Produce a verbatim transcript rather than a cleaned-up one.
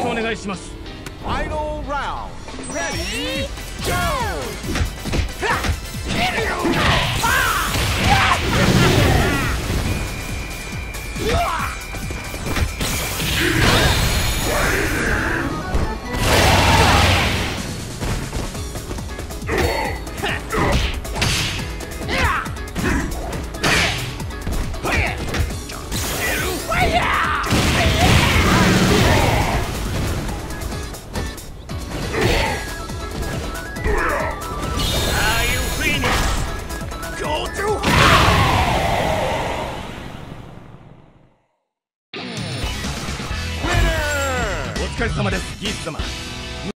お願いします。 Final round. Ready, go! Go to お疲れ様です、ギース様。